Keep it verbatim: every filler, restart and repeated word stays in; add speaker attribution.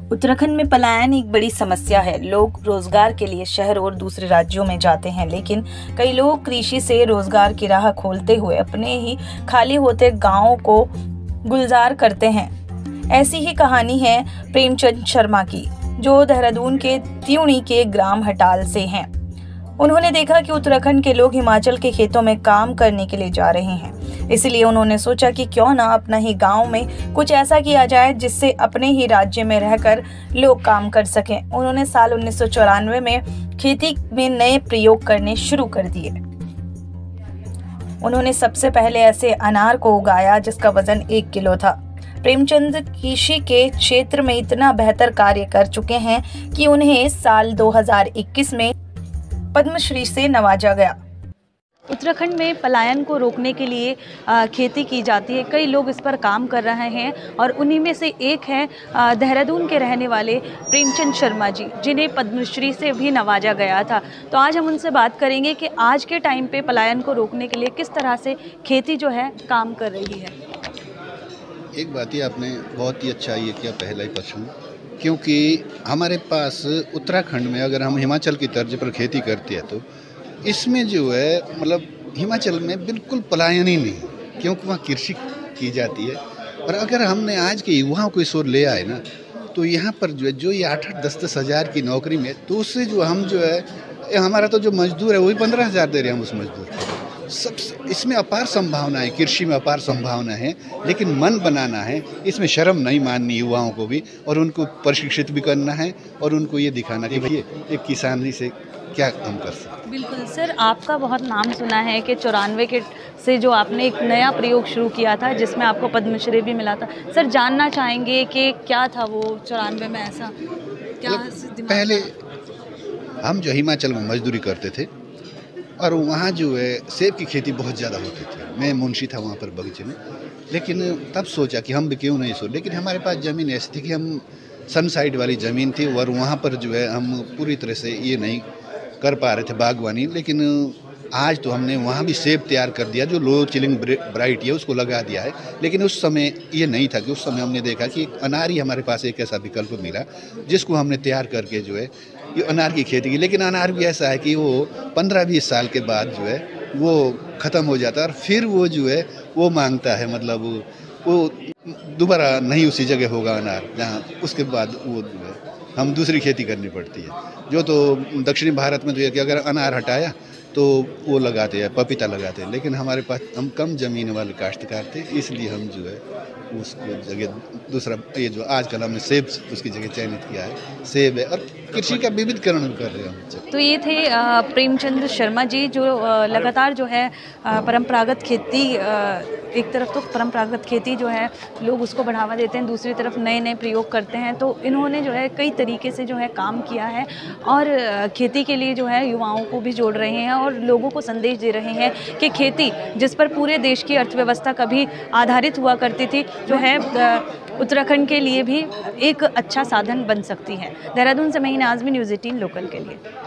Speaker 1: उत्तराखंड में पलायन एक बड़ी समस्या है। लोग रोजगार के लिए शहर और दूसरे राज्यों में जाते हैं, लेकिन कई लोग कृषि से रोजगार की राह खोलते हुए अपने ही खाली होते गांवों को गुलजार करते हैं। ऐसी ही कहानी है प्रेमचंद शर्मा की, जो देहरादून के त्यूणी के ग्राम हटाल से हैं। उन्होंने देखा कि उत्तराखंड के लोग हिमाचल के खेतों में काम करने के लिए जा रहे हैं, इसलिए उन्होंने सोचा कि क्यों ना अपना ही गांव में कुछ ऐसा किया जाए जिससे अपने ही राज्य में रहकर लोग काम कर सकें। उन्होंने साल उन्नीस सौ चौरानवे में खेती में नए प्रयोग करने शुरू कर दिए। उन्होंने सबसे पहले ऐसे अनार को उगाया जिसका वजन एक किलो था। प्रेमचंद कृषि के क्षेत्र में इतना बेहतर कार्य कर चुके हैं कि उन्हें साल दो हज़ार इक्कीस में पद्मश्री से नवाजा गया। उत्तराखंड में पलायन को रोकने के लिए आ, खेती की जाती है। कई लोग इस पर काम कर रहे हैं और उन्हीं में से एक हैं देहरादून के रहने वाले प्रेमचंद शर्मा जी, जिन्हें पद्मश्री से भी नवाजा गया था। तो आज हम उनसे बात करेंगे कि आज के टाइम पे पलायन को रोकने के लिए किस तरह से खेती जो है काम कर रही है।
Speaker 2: एक बात ही आपने बहुत ही अच्छा ये किया, पहला ही प्रश्न, क्योंकि हमारे पास उत्तराखंड में अगर हम हिमाचल की तर्ज पर खेती करते हैं तो इसमें जो है मतलब हिमाचल में बिल्कुल पलायन ही नहीं, क्योंकि वहाँ कृषि की जाती है। और अगर हमने आज के युवाओं को इस ओर ले आए ना, तो यहाँ पर जो है जो ये आठ आठ दस दस हज़ार की नौकरी में, तो उससे जो हम जो है हमारा तो जो मजदूर है वही पंद्रह हज़ार दे रहे हैं हम उस मजदूर को। सब इसमें अपार संभावना है, कृषि में अपार संभावना है, लेकिन मन बनाना है, इसमें शर्म नहीं माननी युवाओं को भी, और उनको प्रशिक्षित भी करना है और उनको ये दिखाना कि भैया एक किसानी से क्या हम कर सकते।
Speaker 1: बिल्कुल सर, आपका बहुत नाम सुना है कि चौरानवे के से जो आपने एक नया प्रयोग शुरू किया था जिसमें आपको पद्मश्री भी मिला था। सर जानना चाहेंगे कि क्या था वो चौरानवे में ऐसा क्या?
Speaker 2: पहले हम जो हिमाचल में मजदूरी करते थे और वहाँ जो है सेब की खेती बहुत ज़्यादा होती थी। मैं मुंशी था वहाँ पर बगीचे में, लेकिन तब सोचा कि हम भी क्यों नहीं सोच, लेकिन हमारे पास ज़मीन ऐसी थी कि हम सन साइड वाली ज़मीन थी और वहाँ पर जो है हम पूरी तरह से ये नहीं कर पा रहे थे बागवानी। लेकिन आज तो हमने वहाँ भी सेब तैयार कर दिया, जो लो चिलिंग वैरायटी है उसको लगा दिया है। लेकिन उस समय ये नहीं था कि उस समय हमने देखा कि अनार ही हमारे पास एक ऐसा विकल्प मिला जिसको हमने तैयार करके जो है ये अनार की खेती की। लेकिन अनार भी ऐसा है कि वो पंद्रह बीस साल के बाद जो है वो ख़त्म हो जाता है और फिर वो जो है वो मांगता है, मतलब वो दोबारा नहीं उसी जगह होगा अनार जहाँ, उसके बाद वो जो है हम दूसरी खेती करनी पड़ती है। जो तो दक्षिणी भारत में तो ये कि अगर अनार हटाया तो वो लगाते हैं, पपीता लगाते हैं, लेकिन हमारे पास हम कम ज़मीन वाले काश्तकार थे, इसलिए हम जो है उसको जगह दूसरा ये जो आजकल हमने सेब उसकी जगह चयनित किया है, सेब है, और कृषि का विविधीकरण कर रहे हैं हम।
Speaker 1: तो ये थे प्रेमचंद शर्मा जी, जो लगातार जो है परंपरागत खेती, एक तरफ तो परंपरागत खेती जो है लोग उसको बढ़ावा देते हैं, दूसरी तरफ नए नए प्रयोग करते हैं। तो इन्होंने जो है कई तरीके से जो है काम किया है और खेती के लिए जो है युवाओं को भी जोड़ रहे हैं और लोगों को संदेश दे रहे हैं कि खेती जिस पर पूरे देश की अर्थव्यवस्था कभी आधारित हुआ करती थी, जो है उत्तराखंड के लिए भी एक अच्छा साधन बन सकती है। देहरादून से मैं आज़मी, न्यूज़ एटीन लोकल के लिए।